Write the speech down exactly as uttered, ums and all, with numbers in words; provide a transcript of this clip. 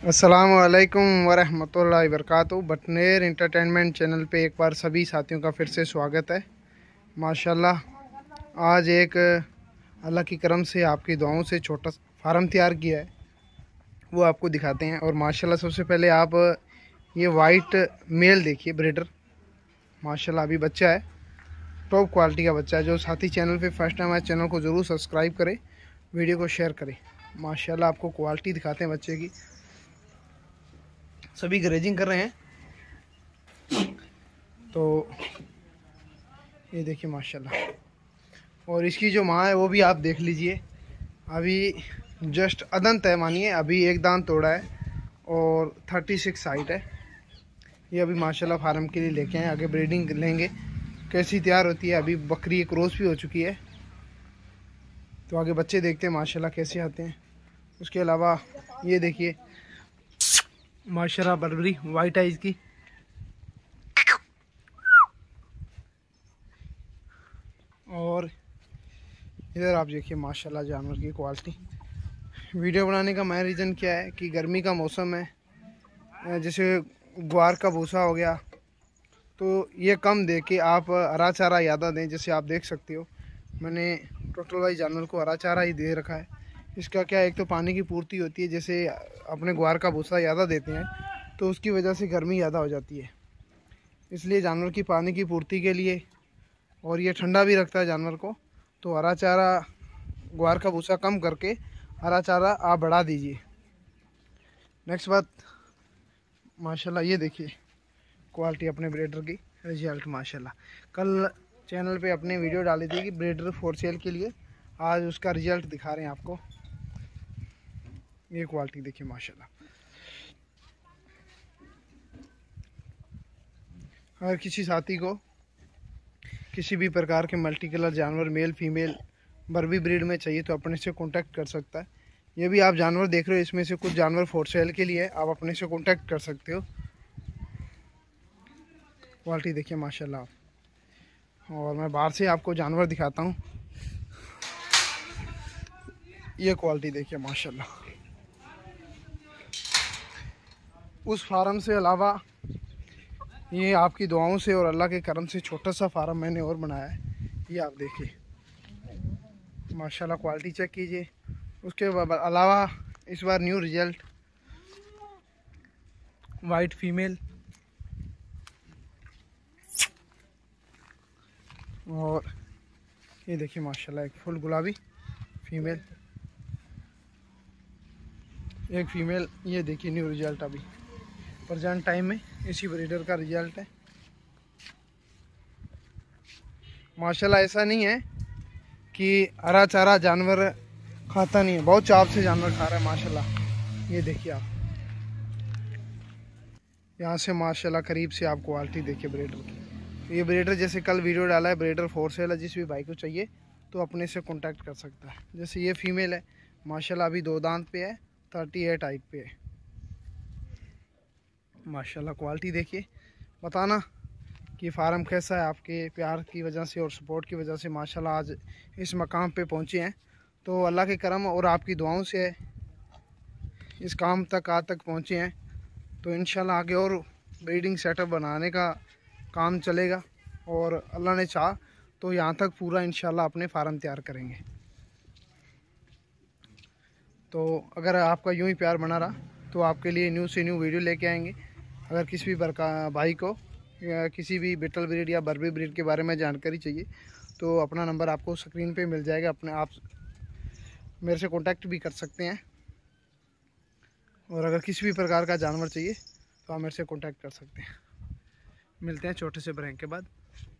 अस्सलामुअलैकुम वरहमतुल्लाहि वबरकातुहू। Bhatner entertainment channel पे एक बार सभी साथियों का फिर से स्वागत है। माशाल्लाह आज एक अल्लाह की करम से आपकी दुआओं से छोटा फार्म तैयार किया है, वो आपको दिखाते हैं। और माशाल्लाह सबसे पहले आप ये वाइट मेल देखिए, ब्रीडर माशाल्लाह अभी बच्चा है, टॉप क्वालिटी का बच्चा है। जो साथी चैनल पे फर्स्ट टाइम आए चैनल को ज़रूर सब्सक्राइब करें, वीडियो को शेयर करें। माशाल्लाह आपको क्वालिटी दिखाते हैं बच्चे की। सभी ग्रेजिंग कर रहे हैं, तो ये देखिए माशाल्लाह। और इसकी जो माँ है वो भी आप देख लीजिए, अभी जस्ट अदंत है, मानिए अभी एक दांत तोड़ा है और थर्टी सिक्स हाइट है। ये अभी माशाल्लाह फार्म के लिए लेके आए, आगे ब्रीडिंग लेंगे कैसी तैयार होती है। अभी बकरी एक क्रॉस भी हो चुकी है, तो आगे बच्चे देखते हैं माशाल्लाह कैसे आते हैं। उसके अलावा ये देखिए माशाल्लाह बर्बरी वाइट आइज की, और इधर आप देखिए माशाल्लाह जानवर की क्वालिटी। वीडियो बनाने का मेन रीज़न क्या है कि गर्मी का मौसम है, जैसे ग्वार का भूसा हो गया, तो ये कम दे के आप हरा चारा ज़्यादा दें। जैसे आप देख सकते हो मैंने टोटल वाइज जानवर को हरा चारा ही दे रखा है। इसका क्या है, एक तो पानी की पूर्ति होती है, जैसे अपने ग्वार का भूसा ज़्यादा देते हैं तो उसकी वजह से गर्मी ज़्यादा हो जाती है, इसलिए जानवर की पानी की पूर्ति के लिए, और ये ठंडा भी रखता है जानवर को, तो हरा चारा ग्वार का भूसा कम करके हरा चारा आप बढ़ा दीजिए। नेक्स्ट बात माशाल्लाह ये देखिए क्वालिटी अपने ब्रीडर की रिजल्ट माशाल्लाह। कल चैनल पे अपने वीडियो डाली थी कि ब्रीडर फॉर सेल के लिए, आज उसका रिजल्ट दिखा रहे हैं आपको। ये क्वालिटी देखिए माशाल्लाह। अगर किसी साथी को किसी भी प्रकार के मल्टी कलर जानवर मेल फीमेल बर्बी ब्रीड में चाहिए तो अपने से कांटेक्ट कर सकता है। ये भी आप जानवर देख रहे हो, इसमें से कुछ जानवर फॉर सेल के लिए आप अपने से कांटेक्ट कर सकते हो। क्वालिटी देखिए माशाल्लाह। और मैं बाहर से आपको जानवर दिखाता हूँ, ये क्वालिटी देखिए माशाल्लाह। उस फार्म से अलावा ये आपकी दुआओं से और अल्लाह के करम से छोटा सा फार्म मैंने और बनाया है, ये आप देखिए माशाल्लाह। क्वालिटी चेक कीजिए। उसके अलावा इस बार न्यू रिजल्ट वाइट फीमेल, और ये देखिए माशाल्लाह एक फुल गुलाबी फीमेल, एक फीमेल। ये देखिए न्यू रिजल्ट अभी प्रेजेंट टाइम में इसी ब्रीडर का रिजल्ट है माशाल्लाह। ऐसा नहीं है कि हरा चारा जानवर खाता नहीं है, बहुत चाव से जानवर खा रहा है माशाल्लाह। ये देखिए आप यहाँ से माशाल्लाह करीब से आप क्वालिटी देखिए ब्रीडर की। ये ब्रीडर जैसे कल वीडियो डाला है, ब्रीडर फॉर सेल है, जिस भी भाई को चाहिए तो अपने से कांटेक्ट कर सकता है। जैसे ये फीमेल है माशाल्लाह, अभी दो दांत पे है, थर्टी एट हाइट पे है माशाल्लाह। क्वालिटी देखिए, बताना कि फार्म कैसा है। आपके प्यार की वजह से और सपोर्ट की वजह से माशाल्लाह आज इस मकाम पे पहुँचे हैं, तो अल्लाह के करम और आपकी दुआओं से इस काम तक आज तक पहुँचे हैं। तो इंशाल्लाह आगे और ब्रीडिंग सेटअप बनाने का काम चलेगा, और अल्लाह ने चाहा तो यहाँ तक पूरा इंशाल्लाह अपने फार्म तैयार करेंगे। तो अगर आपका यूँ ही प्यार बना रहा तो आपके लिए न्यू से न्यू वीडियो लेके आएंगे। अगर किसी भी प्रकार भाई को या किसी भी बिटल ब्रीड या बर्बी ब्रीड के बारे में जानकारी चाहिए तो अपना नंबर आपको स्क्रीन पे मिल जाएगा, अपने आप मेरे से कांटेक्ट भी कर सकते हैं। और अगर किसी भी प्रकार का जानवर चाहिए तो आप मेरे से कांटेक्ट कर सकते हैं। मिलते हैं छोटे से ब्रेक के बाद।